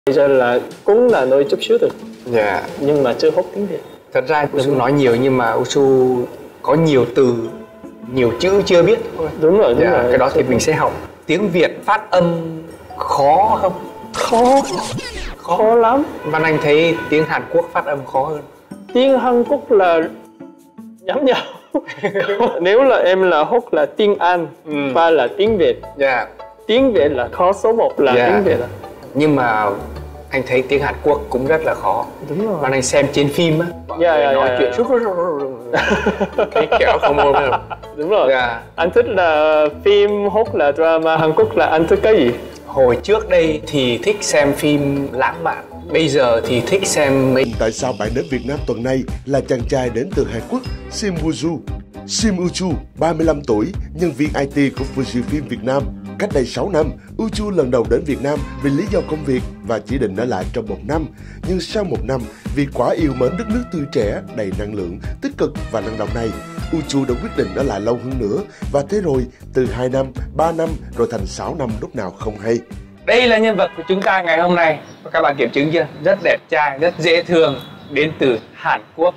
Bây giờ là cũng là nói chút xíu được. Dạ. Nhưng mà chưa hốt tiếng Việt. Thật ra Usu nói nhiều nhưng mà Usu có nhiều từ, nhiều chữ chưa biết thôi. Đúng rồi, đúng rồi. Cái đó thì mình sẽ học. Tiếng Việt phát âm khó không? Khó lắm. Văn Anh thấy tiếng Hàn Quốc phát âm khó hơn. Tiếng Hàn Quốc là giống nhau. Nếu là em là hốt là tiếng Anh và là tiếng Việt. Dạ. Tiếng Việt là khó số 1 là tiếng Việt. Nhưng mà anh thấy tiếng Hàn Quốc cũng rất là khó. Đúng rồi. Văn Anh xem trên phim á, nói chuyện cái kiểu không ổn đâu. Đúng rồi. Anh thích là phim hốt là drama Hàn Quốc là anh thích cái gì? Hồi trước đây thì thích xem phim lãng mạn, bây giờ thì thích xem mấy... Tại sao bạn đến Việt Nam tuần này là chàng trai đến từ Hàn Quốc Sim Woo-ju. Sim Woo-ju, 35 tuổi, nhân viên IT của Fujifilm Việt Nam. Cách đây 6 năm, Woo-ju lần đầu đến Việt Nam vì lý do công việc và chỉ định ở lại trong 1 năm. Nhưng sau 1 năm, vì quá yêu mến đất nước tươi trẻ, đầy năng lượng, tích cực và năng động này, Woo-ju đã quyết định ở lại lâu hơn nữa. Và thế rồi, từ 2 năm, 3 năm, rồi thành 6 năm lúc nào không hay. Đây là nhân vật của chúng ta ngày hôm nay. Các bạn kiểm chứng chưa? Rất đẹp trai, rất dễ thương, đến từ Hàn Quốc.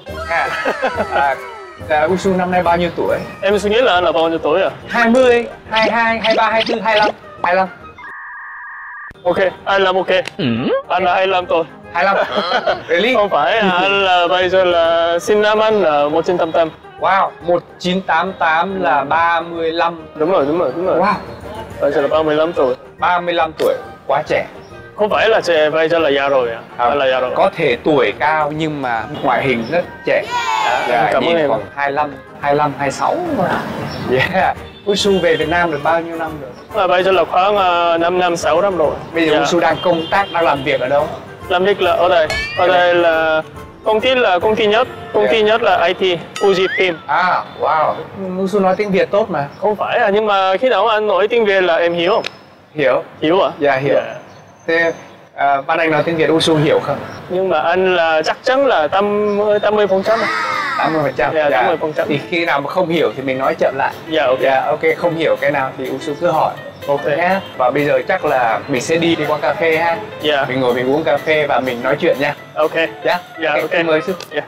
Woo-ju năm nay bao nhiêu tuổi? Em suy nghĩ là anh là bao nhiêu tuổi à? 20, 22, 23, 24, 25. Ok, anh làm ok. Anh là 25 tuổi. 25. Really? Không phải, anh là bây giờ là sinh năm anh là 1988. Wow, 1988 là 35. Đúng rồi. Wow. Bây giờ là 35 tuổi. 35 tuổi, quá trẻ. Không phải là trẻ, bây giờ là già rồi à? Anh là già rồi. Có thể tuổi cao nhưng mà ngoại hình rất trẻ. Cảm ơn em. Khoảng 25, 26 mà. Yeah. Woo-ju về Việt Nam được bao nhiêu năm rồi? Bây giờ là khoảng 5 năm, 6 năm rồi. Bây giờ Woo-ju đang công tác, đang làm việc ở đâu? Làm việc là ở đây. Ở đây là công ty nhất là IT, Fujifilm. Wow. Woo-ju nói tiếng Việt tốt mà. Không phải nhưng mà khi nào anh nói tiếng Việt là em hiểu không? Hiểu à? Dạ, hiểu. Thế Văn Anh nói tiếng Việt Woo-ju hiểu không? Nhưng mà anh là chắc chắn là 80%. 80%. Dạ, 80%. Thì khi nào mà không hiểu thì mình nói chậm lại. Dạ, ok. Ok, không hiểu cái nào thì Woo-ju cứ hỏi. Ok ha. Và bây giờ chắc là mình sẽ đi qua cà phê ha. Dạ. Mình ngồi mình uống cà phê và mình nói chuyện nha. Ok. Dạ. Ok. Mời sư. Dạ.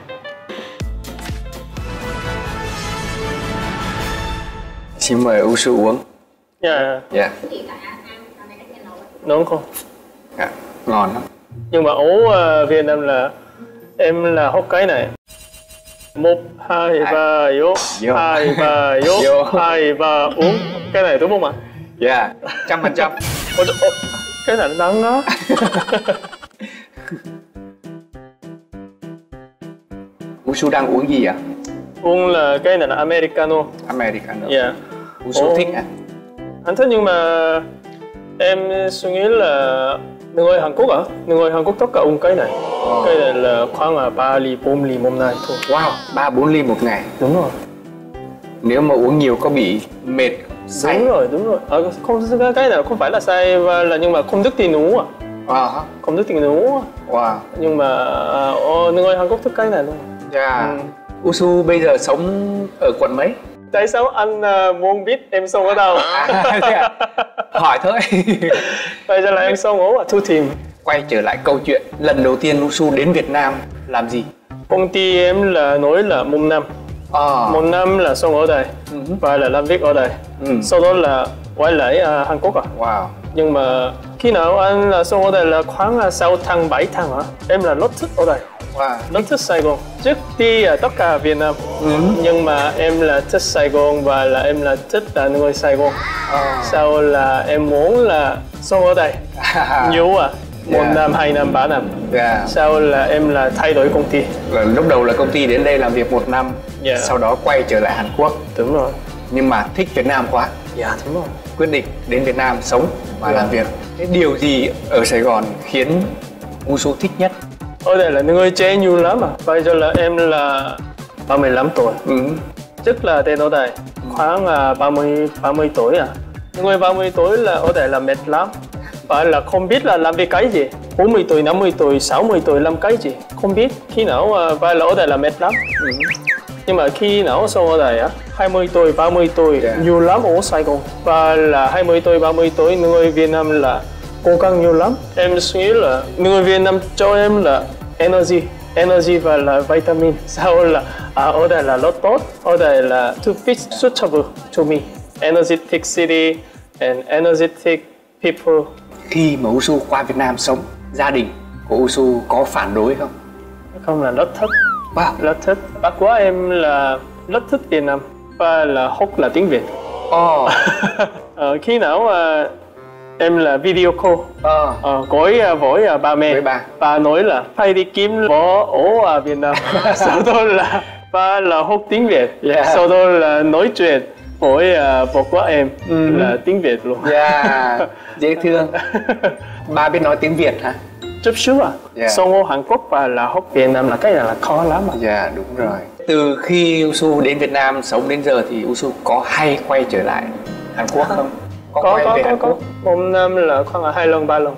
Xin mời Woo-ju uống. Dạ. Ngon không? Dạ, ngon lắm. Nhưng mà ở Việt Nam là em là hốt cái này. 1, 2, 3, vô. 2, 3, vô. 2, 3, uống. Cái này đúng không ạ? Dạ, 100%. Cái này nó nắng đó. Woo-ju đang uống gì ạ? Uống là cái này là Americano. Dạ. Woo-ju thích à? Anh thích nhưng mà em suy nghĩ là người Hàn Quốc người Hàn Quốc tất cả uống cái này. Cái này là khoảng 3 ly, 4 ly một ngày thôi. Wow, 3-4 ly một ngày. Đúng rồi. Nếu mà uống nhiều có bị mệt, say? Đúng rồi. Không, cái này không phải là say là nhưng mà không thức thì ngủ không thức thì ngủ. Wow. Nhưng mà người Hàn Quốc thích cái này luôn. Dạ. Woo-ju bây giờ sống ở quận mấy? Tại sao anh muốn biết em sống ở đâu? Hỏi thôi. Bây giờ là em sống ở Thủ Thiêm. Quay trở lại câu chuyện, lần đầu tiên Woo-ju đến Việt Nam làm gì? Công ty em là nói là 1 năm. 1 năm là sống ở đây và là làm việc ở đây. Sau đó là quay lại Hàn Quốc Wow. Nhưng mà khi nào anh là sống ở đây là khoảng 6 tháng, 7 tháng em là rất thích ở đây. Wow. Rất thích Sài Gòn. Trước đi tất cả Việt Nam. Nhưng mà em là thích Sài Gòn và là em là thích là người Sài Gòn. Sau là em muốn là sống ở đây. Nhiều 1 năm, 2 năm, 3 năm. Sau là em là thay đổi công ty. Lúc đầu là công ty đến đây làm việc 1 năm. Sau đó quay trở lại Hàn Quốc. Đúng rồi. Nhưng mà thích Việt Nam quá. Dạ, đúng rồi. Quyết định đến Việt Nam sống và làm việc. Thế điều gì ở Sài Gòn khiến Woo-ju thích nhất? Ở đây là người trẻ nhiều lắm Bây giờ là em là 35 tuổi. Trước là tên ở đây khoảng 30 tuổi Người 30 tuổi là ở đây là mệt lắm. Và là không biết là làm việc cái gì. 40 tuổi, 50 tuổi, 60 tuổi làm cái gì không biết. Khi nào và là ở đây là mệt lắm. Nhưng mà khi nào sống ở đây 20 tuổi, 30 tuổi nhiều lắm ở Sài Gòn. Và là 20 tuổi, 30 tuổi người Việt Nam là cố gắng nhiều lắm. Em suy nghĩ là người Việt Nam cho em là energy và là vitamin. Sau là ở đây là rất tốt, ở đây là to fit suitable to me. Energetic city and energetic people. Khi mà Usu qua Việt Nam sống, gia đình của Usu có phản đối không? Không, là rất thích. Wow. Rất thích. Bác của em là rất thích Việt Nam và là học là tiếng Việt. Khi nào em là video call với ba mẹ, bà nói là phải đi kiếm vợ ở Việt Nam. Sau đó là ba là học tiếng Việt. Sau đó là nói chuyện với vợ của em là tiếng Việt luôn. Dễ thương. Ba biết nói tiếng Việt hả? Chút xíu Xong ở Hàn Quốc và là học Việt Nam là cái là khó lắm. Đúng rồi. Từ khi Usu đến Việt Nam sống đến giờ thì Usu có hay quay trở lại Hàn Quốc không? Có. Một năm là khoảng 2 lần 3 lần.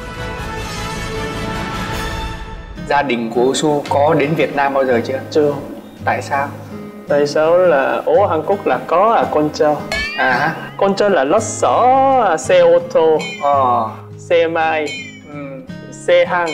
Gia đình của Usu có đến Việt Nam bao giờ chưa? Chưa. Tại sao? Tại sao là ở Hàn Quốc là có con trâu. Con trâu là rất sợ xe ô tô, xe máy, xe hăng,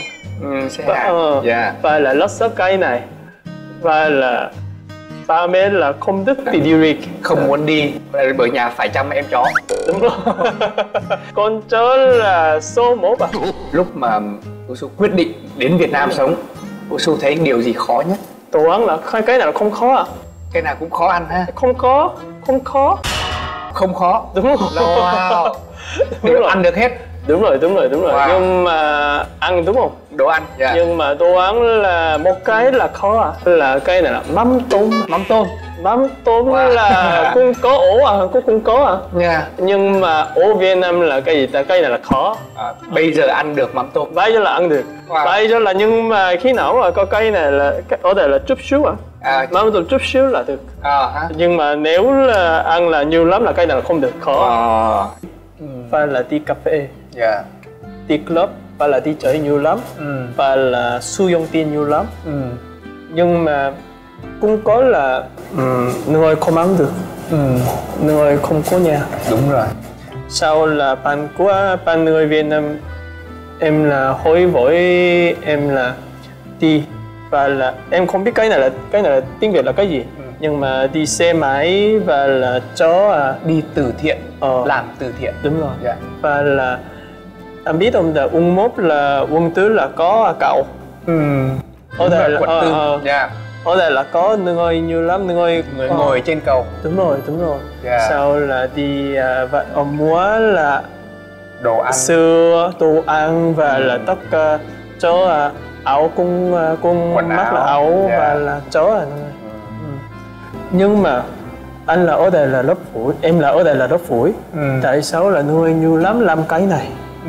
và là rất sợ cái này. Và là ba mẹ là không thích đi du không muốn đi bởi nhà phải chăm em chó. Đúng rồi. Con chó là số 1 Lúc mà Usu quyết định đến Việt Nam sống, Usu thấy điều gì khó nhất? Đồ ăn là cái nào là không khó Cái nào cũng khó ăn ha? Không khó. Không khó. Đúng rồi. Wow. Đều ăn được hết. Đúng rồi. Wow. Nhưng mà ăn đúng không? Đồ ăn. Nhưng mà đồ ăn là một cái là khó là cái này là mắm tôm. Mắm tôm là cũng có ổ cũng có Nhưng mà ở Việt Nam là cái gì ta? Cái này là khó. Bây giờ ăn được mắm tôm. Bây giờ là ăn được. Bây giờ là nhưng mà khi nào mà có cái này là ở đây là chút xíu mắm tôm chút xíu là được. Nhưng mà nếu là ăn là nhiều lắm là cái này là không được, khó. Phải là đi cà phê, đi club, phải là đi chơi nhiều lắm, phải là sử dụng tiền nhiều lắm. Nhưng mà cũng có là người không ăn được, người không có nhà. Đúng rồi. Sau là bạn người Việt Nam em là hỏi với em là đi, và là em không biết cái này là tiếng Việt là cái gì. Nhưng mà đi xe máy và là đi từ thiện, làm từ thiện. Đúng rồi. Và là anh biết không, là uống mốt là uống tứ là có cậu. Ở đây là ở đây là có người nhiều lắm, người ngồi trên cầu. Đúng rồi. Sau là đi và mua là đồ ăn, sữa, đồ ăn và là tất cả cho áo cung mắc là áo và là chó Nhưng mà anh là ở đây là lớp phủi, em là ở đây là lớp phủi. Tại sao là người nhiều lắm làm cái này.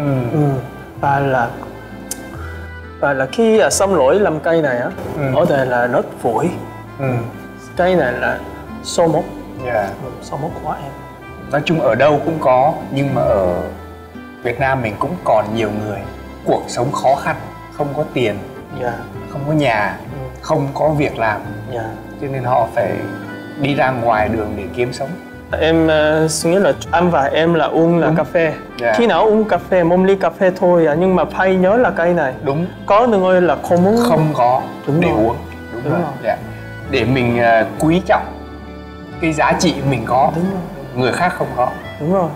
Và là khi xong lỗi làm cây này ở đây là lớp phủi. Cây này là số 1. Số 1 của em. Nói chung ở đâu cũng có, nhưng mà ở Việt Nam mình cũng còn nhiều người cuộc sống khó khăn, không có tiền, không có nhà, không có việc làm, cho nên họ phải đi ra ngoài đường để kiếm sống. Em suy nghĩ là anh và em là uống là cà phê. Khi nào uống cà phê, một ly cà phê thôi nhưng mà phải nhớ là cái này. Đúng. Có người là không có để uống. Đúng rồi. Để mình quý trọng cái giá trị mình có, người khác không có. Đúng rồi.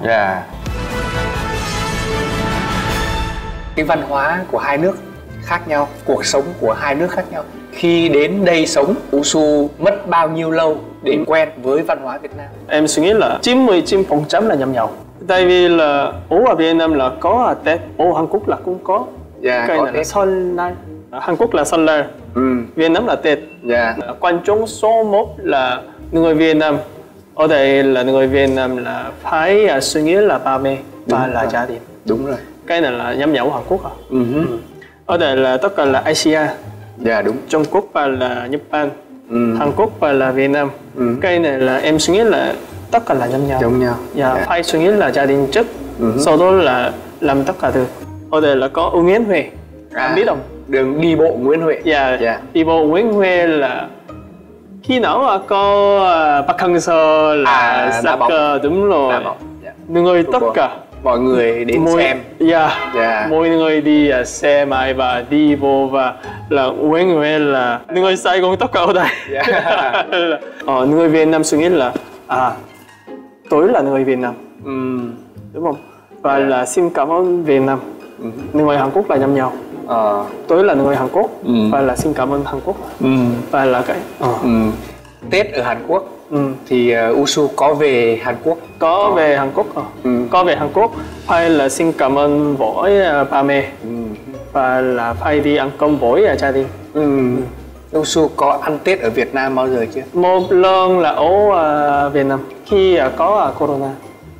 Cái văn hóa của hai nước khác nhau, cuộc sống của hai nước khác nhau. Khi đến đây sống, Usu mất bao nhiêu lâu để quen với văn hóa Việt Nam? Em suy nghĩ là 99% là nhầm nhau. Tại vì là ở Việt Nam là có Tết, ở Hàn Quốc là cũng có. Cái này là Xuân này. Hàn Quốc là Xuân Lai, Việt Nam là Tết. Quan trọng số 1 là người Việt Nam. Ở đây là người Việt Nam là phải suy nghĩ là ba mẹ và là gia đình. Đúng rồi. Cái này là nhắm nhau Hàn Quốc Ở đây là tất cả là Asia. Đúng. Trung Quốc và là Nhật Bản, Hàn Quốc và là Việt Nam. Cái này là em suy nghĩ là tất cả là giống nhau. Phải suy nghĩ là gia đình trước, sau đó là làm tất cả được. Ở đây là có Nguyễn Huệ, anh biết không? Đường đi bộ Nguyễn Huệ. Đi bộ Nguyễn Huệ là khi nào có Park Hang-seo là soccer, đúng rồi. Người tất cả mọi người đến xem. Mỗi người đi xem và đi vô và là mỗi người là người Sài Gòn tất cả ở đây. Người Việt Nam suy nghĩ là tôi là người Việt Nam, đúng không? Và là xin cảm ơn Việt Nam. Người Hàn Quốc là nhầm nhau. Tôi là người Hàn Quốc và là xin cảm ơn Hàn Quốc. Và là cái Tết ở Hàn Quốc thì Usu có về Hàn Quốc? Có về Hàn Quốc. Có về Hàn Quốc phải là xin cảm ơn với ba mẹ và là phải đi ăn cơm với gia đình. Usu có ăn Tết ở Việt Nam bao giờ chưa? Một lần là ở Việt Nam khi có corona.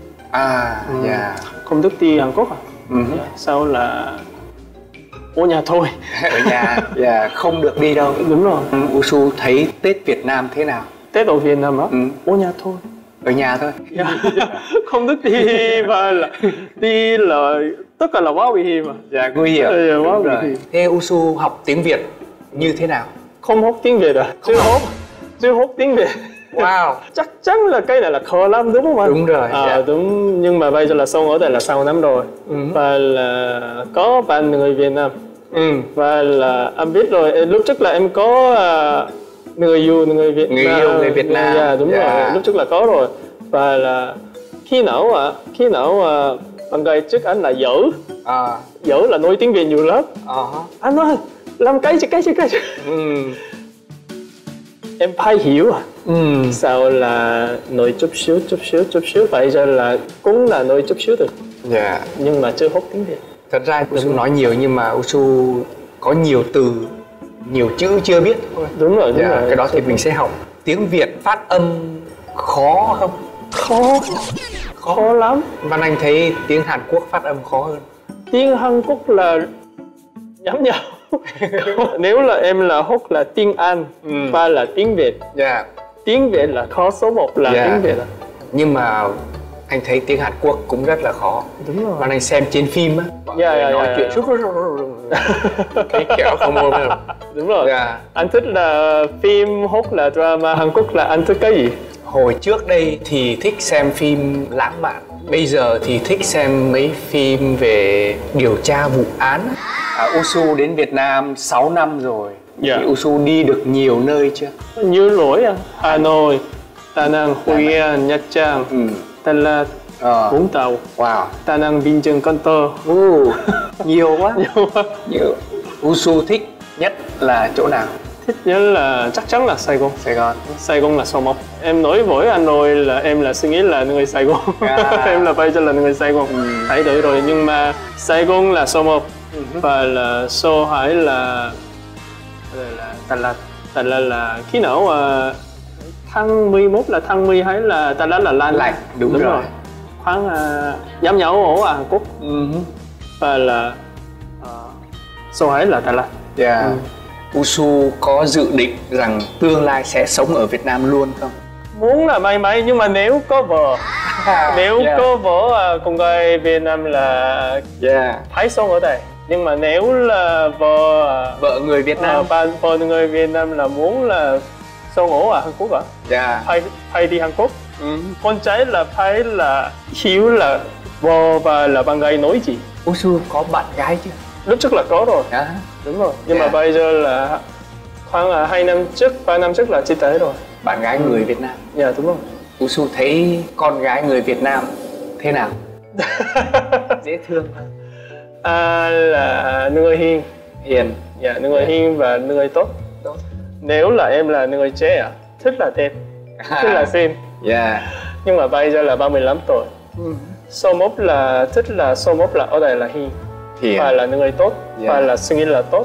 Không được đi Hàn Quốc sau là ở nhà thôi. Ở nhà, không được đi đâu. Đúng rồi. Usu thấy Tết Việt Nam thế nào? Tết ở Việt Nam á? Ở nhà thôi. Ở nhà thôi. Không được đi và là đi là tất cả là quá nguy hiểm mà. Nguy hiểm. Quá nguy hiểm. Thế Usu học tiếng Việt như thế nào? Không học tiếng Việt chưa học tiếng Việt. Wow. Chắc chắn là cái này là khó lắm đúng không anh? Đúng rồi. Đúng, nhưng mà bây giờ là sống ở đây là 6 năm rồi. Và là có bạn người Việt Nam. Và là em biết rồi, lúc trước là em có người yêu người Việt Nam. Đúng rồi, lúc trước là có rồi. Và là khi nào bạn gái trước anh là dở là nói tiếng Việt nhiều lắm. Anh nói làm cái chứ. Em phải hiểu sau là nói chút xíu bây giờ là cũng là nói chút xíu được. Nhưng mà chưa học tiếng Việt. Thật ra Usu nói nhiều nhưng mà Usu có nhiều từ, nhiều chữ chưa biết thôi. Đúng rồi. Cái đó thì mình sẽ học. Tiếng Việt phát âm khó không? Khó lắm. Văn Anh thấy tiếng Hàn Quốc phát âm khó hơn. Tiếng Hàn Quốc là giống nhau. Nếu là em là học là tiếng Anh và là tiếng Việt. Tiếng Việt là khó số 1 là tiếng Việt. Nhưng mà anh thấy tiếng Hàn Quốc cũng rất là khó. Đúng rồi. Và anh xem trên phim á, nói chuyện cái kiểu không ổn đâu. Đúng rồi. Anh thích là phim hoặc là drama Hàn Quốc là anh thích cái gì? Hồi trước đây thì thích xem phim lãng mạn. Bây giờ thì thích xem mấy phim về điều tra vụ án. Usu đến Việt Nam 6 năm rồi. Thì Usu đi được nhiều nơi chưa? Nhiều rồi Hà Nội, Đà Nẵng, Hội An, Nha Trang, Đà Lạt, Vũng Tàu, Đà Nẵng, Bình Dương, Cần Thơ. Nhiều quá. Usu thích nhất là chỗ nào? Thích nhất là chắc chắn là Sài Gòn. Sài Gòn là số 1. Em nói với anh rồi là em là suy nghĩ là người Sài Gòn. Em là bây giờ là người Sài Gòn. Thấy được rồi, nhưng mà Sài Gòn là số 1 và là số 2 là Đà Lạt. Đà Lạt là khi nào tháng 11 là tháng 12 là Đà Lạt là lạnh. Đúng rồi. Khoảng giống nhau ở Hàn Quốc. Và là số 2 là Đà Lạt. Usu có dự định rằng tương lai sẽ sống ở Việt Nam luôn không? Muốn là may nhưng mà nếu có vợ có vợ cùng người Việt Nam là phải sống ở đây. Nhưng mà nếu là vợ người Việt Nam, vợ người Việt Nam là muốn là sống ở Hàn Quốc phải đi Hàn Quốc. Con trai là phải là hiểu là vợ và là bạn gái nói gì. Usu có bạn gái chưa? Lúc trước là có rồi. Đúng rồi. Nhưng mà bây giờ là khoảng 2 năm trước, 3 năm trước là chia tay rồi. Bạn gái người Việt Nam. Đúng rồi. Usu thấy con gái người Việt Nam thế nào? Dễ thương. Là người hiền. Người hiền và người tốt. Nếu là em là người trẻ thích là đẹp, thích là xinh. Nhưng mà bây giờ là 35 tuổi. Số 1 là thích là số 1 là ở đây là hiền. Và là người tốt, và là suy nghĩ là tốt.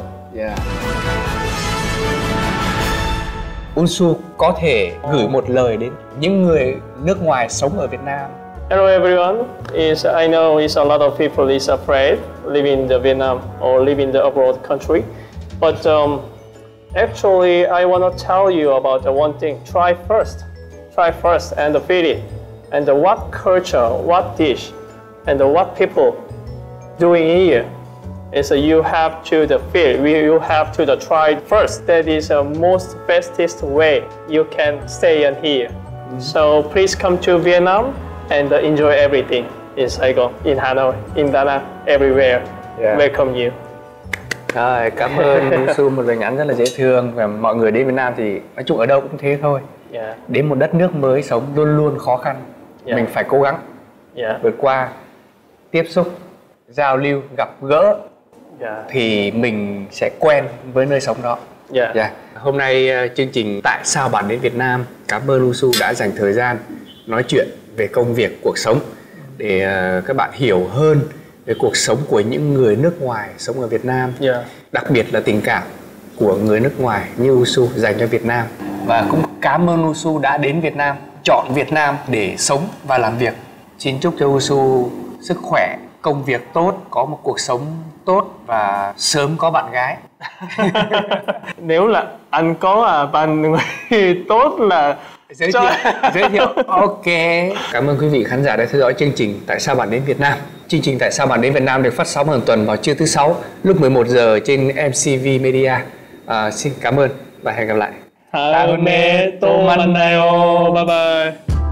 Usu có thể gửi một lời đến những người nước ngoài sống ở Việt Nam. Hello everyone. I know a lot of people is afraid living in Vietnam or living in the abroad country, but actually I want to tell you about one thing. Try first and feel it, and what culture, what dish, and what people doing here is you have to feel, you have to try first. That is the most bestest way you can stay in here. So please come to Vietnam and enjoy everything. in Saigon, in Hanoi, in Da Nang, everywhere. Welcome you. Rồi, cảm ơn Usu, một lời nhắn rất là dễ thương. Và mọi người đến Việt Nam thì nói chung ở đâu cũng thế thôi. Đến một đất nước mới sống luôn luôn khó khăn. Mình phải cố gắng vượt qua, tiếp xúc, giao lưu, gặp gỡ thì mình sẽ quen với nơi sống đó. Hôm nay chương trình Tại sao bạn đến Việt Nam, cảm ơn Usu đã dành thời gian nói chuyện về công việc, cuộc sống để các bạn hiểu hơn về cuộc sống của những người nước ngoài sống ở Việt Nam, đặc biệt là tình cảm của người nước ngoài như Usu dành cho Việt Nam. Và cũng cảm ơn Usu đã đến Việt Nam, chọn Việt Nam để sống và làm việc. Xin chúc cho Usu sức khỏe, công việc tốt, có một cuộc sống tốt và sớm có bạn gái. Nếu là anh có bạn người tốt là giới thiệu. Ok. Cảm ơn quý vị khán giả đã theo dõi chương trình Tại sao bạn đến Việt Nam. Chương trình Tại sao bạn đến Việt Nam được phát sóng hàng tuần vào trưa thứ 6 lúc 11 giờ trên MCV Media. Xin cảm ơn và hẹn gặp lại. 다음에 또 만나요. Bye bye.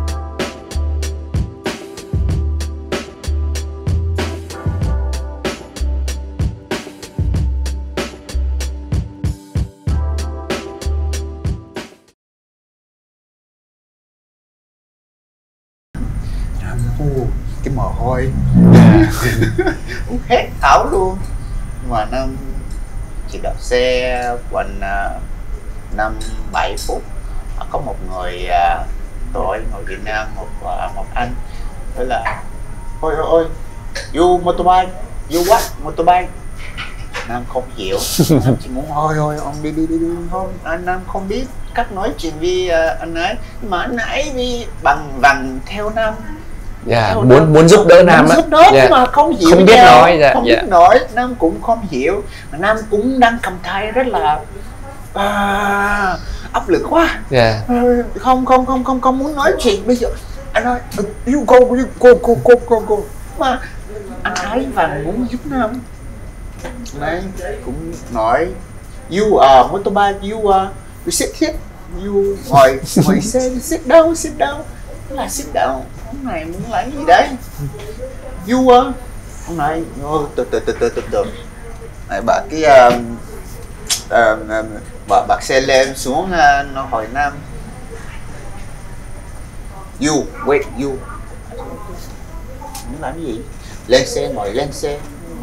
Cái mồ hôi hết áo luôn. Mà Nam chỉ đạp xe quanh 5-7 phút. Có một người người Việt Nam, một anh nói là ôi you motorbike, you what motorbike. Nam không hiểu. Nam chỉ muốn ôi ông đi không, anh Nam không biết cách nói chuyện với anh ấy, mà anh ấy đi bằng theo Nam. Muốn giúp đỡ Nam á, nhưng mà không hiểu, không biết nói, không biết nói. Nam cũng không hiểu, mà Nam cũng đang cầm tay rất là áp lực quá. Không muốn nói chuyện bây giờ. Anh nói you go, mà anh ấy vẫn muốn giúp Nam. Này cũng nói you are motorbike, you sit here, you ngồi xe, sit down là sit down. Ông này muốn làm gì đấy? You ông này từ này bà cái bạc xe lên xuống nó hỏi Nam you wait you muốn làm gì? Lên xe, ngồi lên xe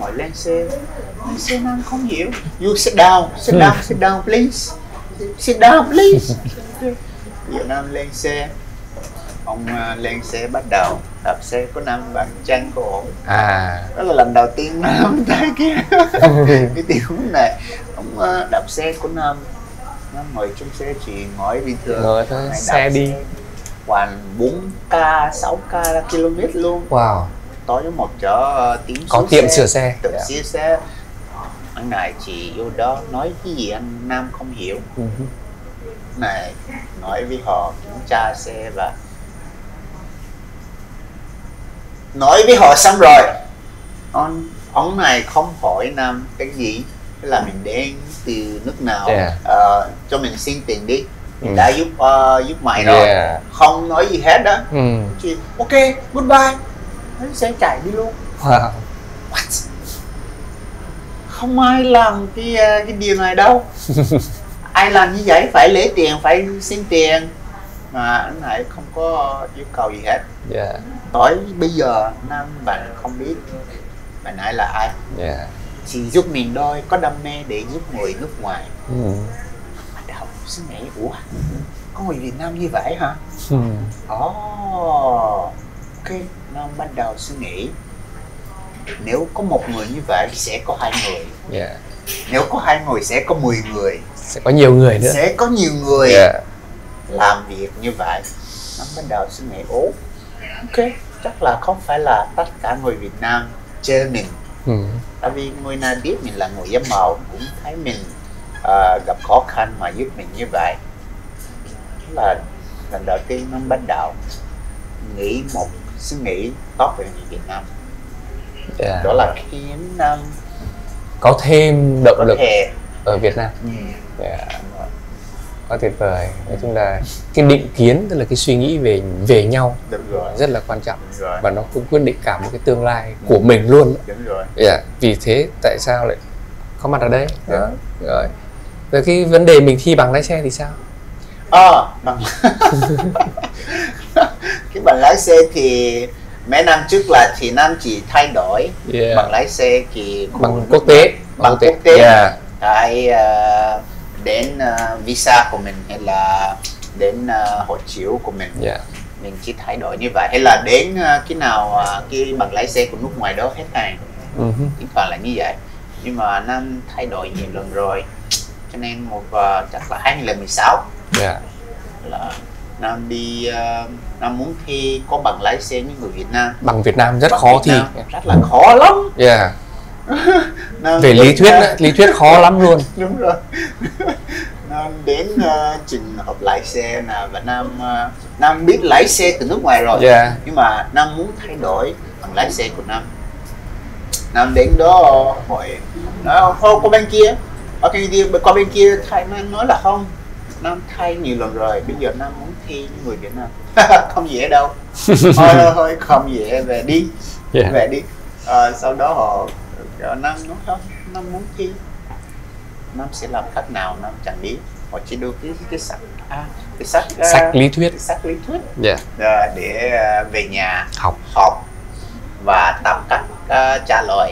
Nam không hiểu. You sit down please, sit down please. Giờ Nam lên xe. Ông lên xe bắt đầu đạp xe của Nam bằng chân của ổng. Đó là lần đầu tiên Nam thấy cái tình huống này. Ông đạp xe của Nam ngồi trong xe chỉ ngồi bình thường. Ngồi thôi, xe đi khoảng 4k, 6k km luôn. Wow. Tối với một chỗ tiếng có tiệm sửa xe. Sửa xe. Anh này chỉ vô đó nói cái gì anh Nam không hiểu. Này nói với họ kiểm tra xe và nói với họ xong rồi ông này không hỏi Nam cái gì, tức là mình đến từ nước nào, cho mình xin tiền đi, mình đã giúp mày rồi, không nói gì hết đó. Chỉ ok goodbye, nó sẽ chạy đi luôn. What? Không ai làm cái điều này đâu. Ai làm như vậy phải lấy tiền, phải xin tiền, mà anh này không có yêu cầu gì hết. Tới bây giờ Nam bạn không biết bạn ấy là ai. Chỉ giúp mình thôi, có đam mê để giúp người nước ngoài. Bắt đầu suy nghĩ ủa có người Việt Nam như vậy hả? Ok, Nam bắt đầu suy nghĩ nếu có một người như vậy sẽ có 2 người. Nếu có 2 người sẽ có 10 người, sẽ có nhiều người nữa, sẽ có nhiều người làm việc như vậy. Nam bắt đầu suy nghĩ ok, chắc là không phải là tất cả người Việt Nam chơi mình. Tại vì người nào biết mình là người da màu cũng thấy mình gặp khó khăn mà giúp mình như vậy. Đó là lần đầu tiên nó bắt đầu nghĩ một suy nghĩ tốt về người Việt Nam. Đó là khiến có thêm động lực ở Việt Nam. Quá tuyệt vời. Nói chung là cái định kiến, tức là cái suy nghĩ về nhau rất là quan trọng, và nó cũng quyết định cả một cái tương lai của mình luôn. Đúng rồi. Vì thế tại sao lại có mặt ở đây? Rồi. Rồi cái vấn đề mình thi bằng lái xe thì sao? Bằng cái bằng lái xe thì mấy năm trước là thì Nam chỉ thay đổi bằng lái xe thì bằng quốc tế, bằng quốc tế. Tại đến visa của mình hay là đến hộ chiếu của mình, mình chỉ thay đổi như vậy, hay là đến cái nào cái bằng lái xe của nước ngoài đó hết hàng, toàn là như vậy. Nhưng mà Nam thay đổi nhiều lần rồi, cho nên chắc là 2016 là Nam đi, Nam muốn thi có bằng lái xe như người Việt Nam. Bằng Việt Nam rất khó thi, rất là khó lắm. Về lý thuyết khó lắm luôn. Đúng rồi. Nam đến trường học lái xe và Nam biết lái xe từ nước ngoài rồi, nhưng mà Nam muốn thay đổi bằng lái xe của Nam. Nam đến đó hỏi nói thôi qua bên kia, qua bên kia thay. Nam nói là không, Nam thay nhiều lần rồi, bây giờ Nam muốn thi như người Việt Nam. Không dễ đâu. Thôi không dễ, về đi. Về đi. Sau đó Nam nói không, Nam muốn thi. Nam sẽ làm cách nào Nam chẳng biết. Họ chỉ đưa cái sách lý thuyết. Sách lý thuyết để về nhà học và tập cách trả lời.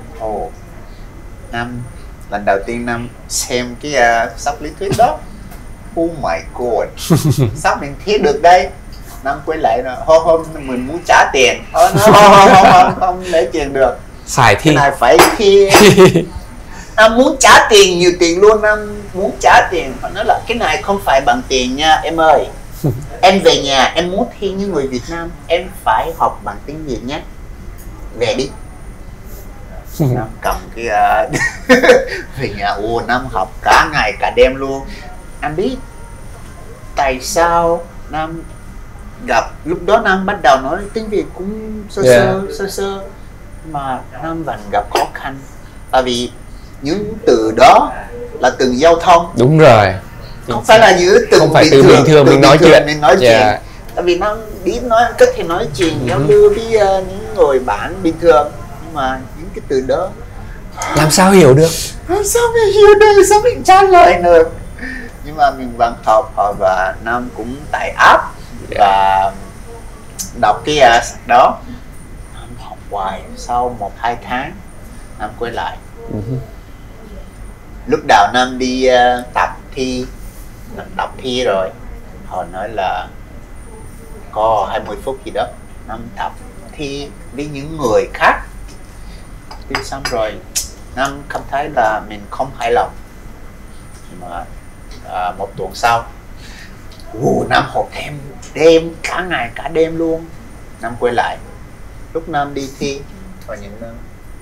Nam lần đầu tiên Nam xem cái sách lý thuyết đó. Oh my god, sao mình thi được đây? Nam quay lại rồi, hôm mình muốn trả tiền. Không lấy tiền được, xài thi. Cái này phải thi. Nam muốn trả tiền, nhiều tiền luôn. Nam muốn trả tiền. Họ nói là cái này không phải bằng tiền nha em ơi. Em về nhà em muốn thi như người Việt Nam, em phải học bằng tiếng Việt nhé. Về đi. Nam cầm cái về nhà Nam học cả ngày cả đêm luôn. Anh biết tại sao Nam gặp, lúc đó Nam bắt đầu nói tiếng Việt cũng sơ sơ mà Nam vẫn gặp khó khăn, tại vì những từ đó là từ giao thông. Đúng rồi, không phải là những từ bình thường mình nói chuyện. Tại vì Nam biết nói, có thể nói chuyện giao lưu với những người bạn bình thường, nhưng mà những cái từ đó làm sao hiểu được, sao mình trả lời được. Nhưng mà mình vẫn học, và Nam cũng tải app và đọc cái đó. Nam học hoài, sau 1-2 tháng Nam quay lại. Lúc đầu Nam đi tập thi rồi, họ nói là có 20 phút gì đó Nam tập thi với những người khác. Thi xong rồi Nam cảm thấy là mình không hài lòng, mà một tuần sau Nam học thêm đêm, cả ngày cả đêm luôn. Nam quay lại, lúc Nam đi thi và những Nam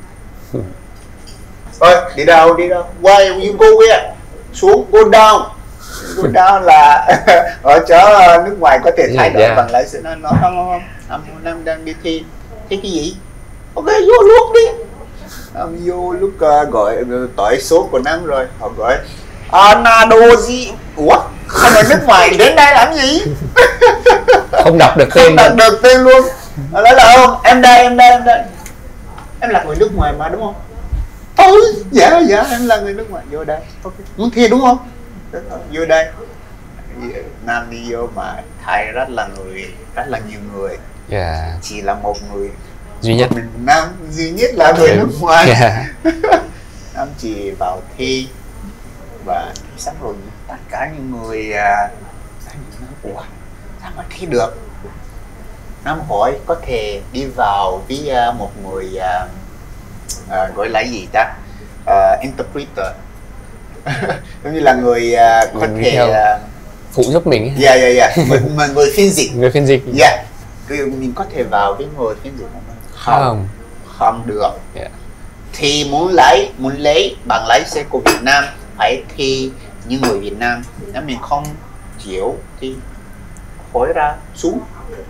ơi đi đâu why you go here, xuống go down là ở chỗ nước ngoài có thể thay đổi bằng lái xe. Nó không, Nam đang đi thi cái gì, ok vô luôn đi. Nam vô lúc gọi tỏi số của Nam rồi, họ gọi Anado gì, ủa không ở nước ngoài đến đây làm gì? Không đọc được tên, luôn. Nói là không, em đây, em là người nước ngoài mà đúng không? Dạ em là người nước ngoài. Vô đây, ok. Muốn thi đúng không? Vô đây. Nam đi vô mà thay rất là nhiều người. Chỉ là một người duy nhất, mình Nam duy nhất là người nước ngoài. Nam chỉ vào thi và xong rồi tất cả những người ủa sao mà thi được. Nam hỏi có thể đi vào với một người gọi là gì ta, interpreter. Giống như là người có thể phụ giúp mình. Người phiên dịch. Mình có thể vào với người phiên dịch không được. Thì muốn lấy bằng lái xe của Việt Nam phải thi như người Việt Nam. Nếu mình không chịu thì khỏi ra xuống.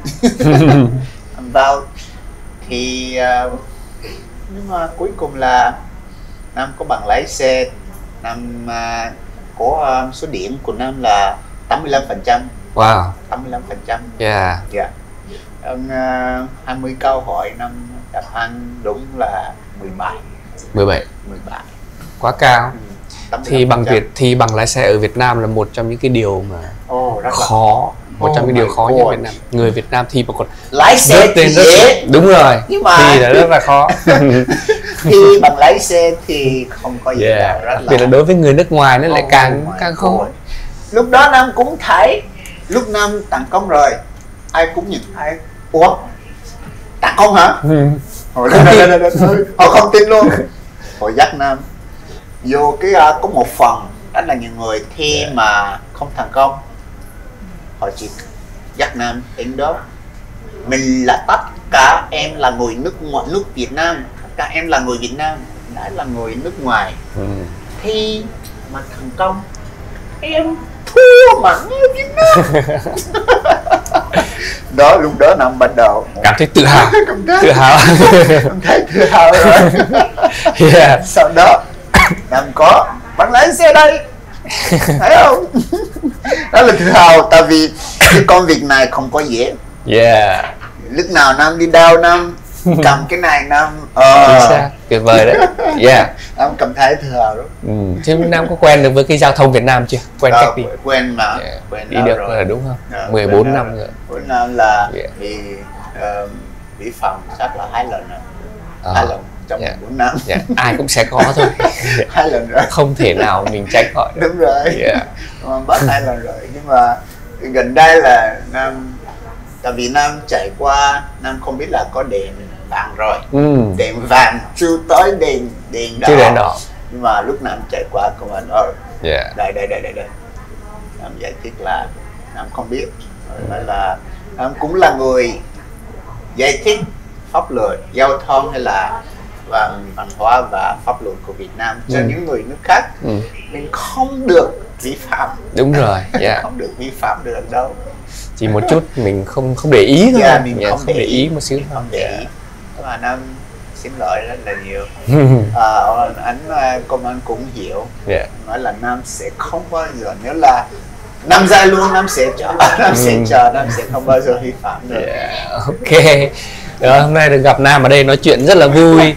Vào thì nhưng mà cuối cùng là Nam có bằng lái xe. Nam của số điểm của Nam là 85%. Wow. 85%. Yeah. Dạ. 20 câu hỏi Nam đáp án đúng là 17. 17. Quá cao. Thi bằng lái xe ở Việt Nam là một trong những cái điều mà khó, một trong những điều khó nhất Việt Nam. Người Việt Nam thi mà còn lái xe thì dễ. Đúng rồi. Nhưng mà thi là rất là khó. Thi bằng lái xe thì không có gì đâu, đặc biệt là đối với người nước ngoài nó lại càng khó. Lúc đó Nam cũng thấy, lúc Nam tặng công rồi, ai cũng nhìn thấy, ủa tặng công hả? Họ không tin luôn. Họ dắt Nam vô cái có một phần đó là những người thi mà không thành công, họ chỉ dắt Nam đến đó, mình là tất cả em là người nước Việt Nam, tất cả em là người Việt Nam, đã là người nước ngoài, thi mà thành công, em thua mà người Việt Nam. Đó, lúc đó Nam bắt đầu cảm thấy tự hào. Cảm thấy tự hào rồi. Sau đó Nam có bằng lái xe đây, thấy không? Đó là tự hào, tại vì cái công việc này không có dễ. Lúc nào Nam đi đâu Nam cầm cái này Nam tuyệt vời đấy. Nam cảm thấy tự hào đó. Chứ Nam có quen được với cái giao thông Việt Nam chưa? Quen cách đi? Quen mà. Quen đi được rồi đúng không? 14 năm rồi. 14 năm là bị phạm chắc là 2 lần rồi. 2 lần trong 14 năm. Ai cũng sẽ có thôi. 2 lần rồi. Không thể nào mình tránh khỏi. Đúng rồi. Mà bắt 2 lần rồi. Nhưng mà gần đây là Nam, tại vì Nam chạy qua, Nam không biết là có đèn vàng rồi. Đèn vàng chưa tới đèn đỏ. Nhưng mà lúc Nam chạy qua công an đây. Nam giải thích là Nam không biết. Nói là Nam cũng là người giải thích pháp luật giao thông hay là văn hóa và pháp luật của Việt Nam cho những người nước khác. Mình không được vi phạm. Đúng rồi. Không được vi phạm được đâu. Chỉ một chút mình không để ý thôi. Mình không để ý một xíu. Không để ý. Mà Nam xin lỗi rất là nhiều. Công an cũng hiểu. Nói là Nam sẽ không bao giờ, nếu là Nam ra luôn, Nam sẽ Nam sẽ không bao giờ vi phạm được. Ok. Đó, hôm nay được gặp Nam ở đây nói chuyện rất là vui.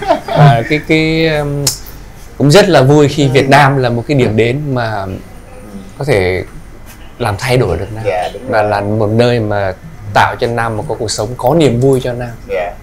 Cũng rất là vui khi Việt Nam là một cái điểm đến mà có thể làm thay đổi được Nam, và là một nơi mà tạo cho Nam một cuộc sống có niềm vui cho Nam.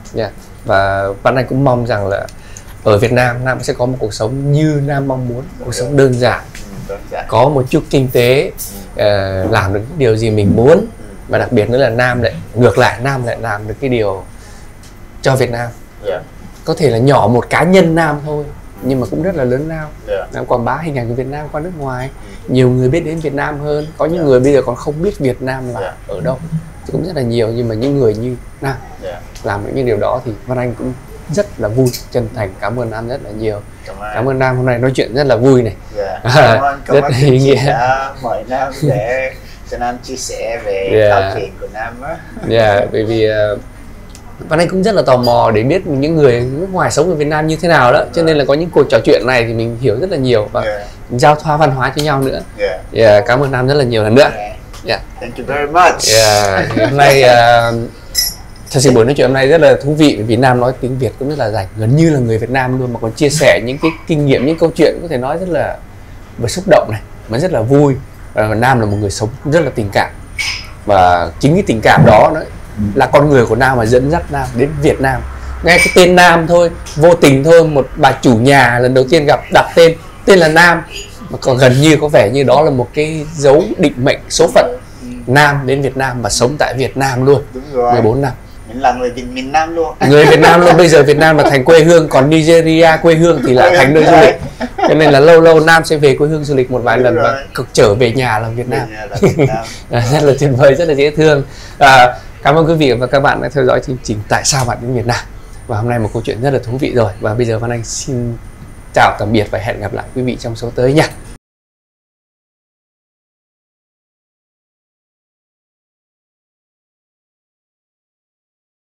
Và Văn Anh cũng mong rằng là ở Việt Nam sẽ có một cuộc sống như Nam mong muốn, cuộc sống đơn giản, có một chút kinh tế, làm được điều gì mình muốn, và đặc biệt nữa là Nam lại ngược lại, Nam lại làm được cái điều cho Việt Nam. Có thể là nhỏ một cá nhân Nam thôi, nhưng mà cũng rất là lớn lao. Nam quảng bá hình ảnh của Việt Nam qua nước ngoài, nhiều người biết đến Việt Nam hơn. Có những người bây giờ còn không biết Việt Nam là ở đâu thì cũng rất là nhiều, nhưng mà những người như Nam làm được những điều đó thì Văn Anh cũng rất là vui, chân thành cảm ơn Nam rất là nhiều. Cảm ơn Nam hôm nay nói chuyện rất là vui này. Rất là ý nghĩa. Đã mời Nam để cho Nam chia sẻ về câu chuyện của Nam á. Bởi vì Văn Anh cũng rất là tò mò để biết những người nước ngoài sống ở Việt Nam như thế nào đó, cho nên là có những cuộc trò chuyện này thì mình hiểu rất là nhiều và giao thoa văn hóa cho nhau nữa. Cảm ơn Nam rất là nhiều lần nữa. Thank you very much. Hôm nay thật sự buổi nói chuyện hôm nay rất là thú vị, vì Nam nói tiếng Việt cũng rất là rành, gần như là người Việt Nam luôn, mà còn chia sẻ những cái kinh nghiệm, những câu chuyện có thể nói rất là xúc động này, mà rất là vui. Nam là một người sống rất là tình cảm, và chính cái tình cảm đó là con người của Nam mà dẫn dắt Nam đến Việt Nam. Nghe cái tên Nam thôi, vô tình thôi, một bà chủ nhà lần đầu tiên gặp đặt tên là Nam, mà còn gần như có vẻ như đó là một cái dấu định mệnh, số phận. Nam đến Việt Nam và sống tại Việt Nam luôn. 14 năm. Mình là người miền Nam luôn. Người Việt Nam luôn. Bây giờ Việt Nam là thành quê hương, còn Nigeria quê hương thì lại thành nơi du lịch. Cho nên là lâu lâu Nam sẽ về quê hương du lịch một vài lần và cực trở về nhà là Việt Nam. Rất là tuyệt vời, rất là dễ thương. Cảm ơn quý vị và các bạn đã theo dõi chương trình Tại sao bạn đến Việt Nam. Và hôm nay một câu chuyện rất là thú vị rồi. Và bây giờ Văn Anh xin chào tạm biệt và hẹn gặp lại quý vị trong số tới nha.